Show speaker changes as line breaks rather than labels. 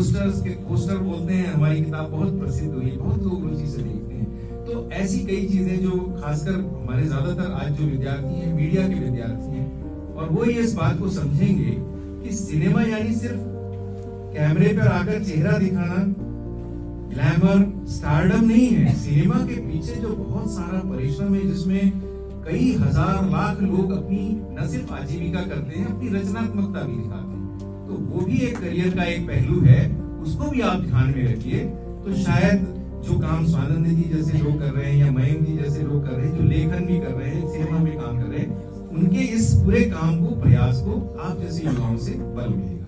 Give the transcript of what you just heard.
Poster बोलते हैं, हमारी किताब बहुत प्रसिद्ध हुई, बहुत लोग रुचि से देखते हैं। तो ऐसी कई चीजें जो खासकर हमारे ज्यादातर आज जो विद्यार्थी हैं, मीडिया के विद्यार्थी हैं, और वो ये इस बात को समझेंगे कि सिनेमा यानी सिर्फ कैमरे पर आकर चेहरा दिखाना, ग्लैमर, स्टारडम नहीं है। सिनेमा के पीछे जो बहुत सारा परिश्रम है, जिसमें कई हजार लाख लोग अपनी न सिर्फ आजीविका करते हैं, अपनी रचनात्मकता भी दिखाते हैं। तो वो भी एक करियर का एक पहलू है, उसको भी आप ध्यान में रखिए। तो शायद जो काम स्वानंद जी जैसे लोग कर रहे हैं या मयंक जी जैसे लोग कर रहे हैं, जो लेखन भी कर रहे हैं, सिनेमा में काम कर रहे हैं, उनके इस पूरे काम को, प्रयास को आप जैसे युवाओं से बल मिलेगा।